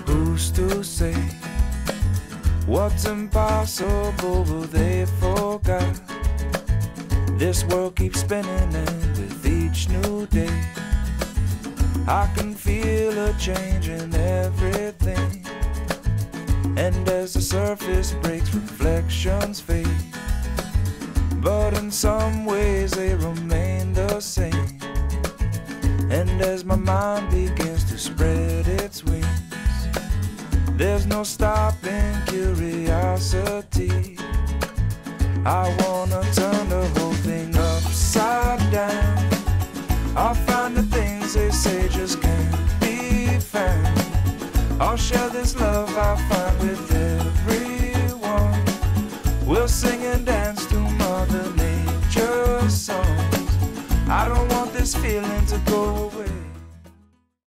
Who's to say what's impossible will they forget? This world keeps spinning, and with each new day I can feel a change in everything. And as the surface breaks, reflections fade, but in some ways they remain the same. And as my mind begins to spread its wings, there's no stopping curiosity. I wanna turn the whole thing upside down. I'll find the things they say just can't be found. I'll share this love I find with everyone. We'll sing and dance to Mother Nature's songs. I don't want this feeling to go away.